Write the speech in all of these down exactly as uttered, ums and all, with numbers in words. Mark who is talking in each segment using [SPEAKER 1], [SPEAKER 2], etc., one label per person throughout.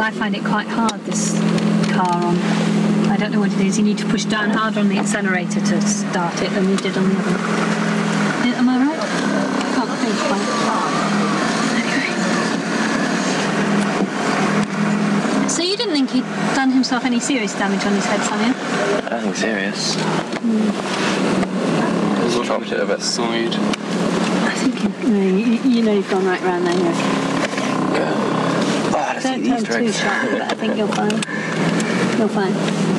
[SPEAKER 1] I find it quite hard, this car on. I don't know what it is. You need to push down harder on the accelerator to start it than you did on the other one. Am I right? I can't think quite. Anyway. So you didn't think he'd done himself any serious damage on his head, Simon?
[SPEAKER 2] I don't think serious.
[SPEAKER 1] Mm.
[SPEAKER 2] Just dropped it a bit side.
[SPEAKER 1] I think you, no, you, you know you've gone right round there. You're okay.
[SPEAKER 2] Yeah. Oh,
[SPEAKER 1] Don't turn too sharply, but I think you'll find. You'll find.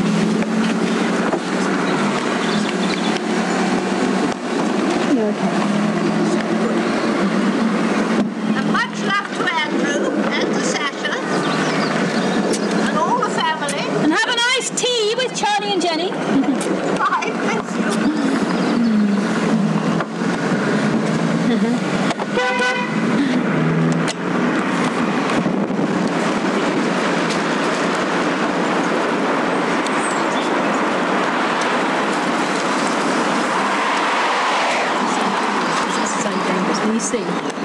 [SPEAKER 1] You're okay.
[SPEAKER 3] And much love to Andrew and to Sasha and all the family.
[SPEAKER 1] And have a nice tea with Charlie and Jenny.
[SPEAKER 3] Bye, thank you.
[SPEAKER 1] This is so dangerous. Can you see?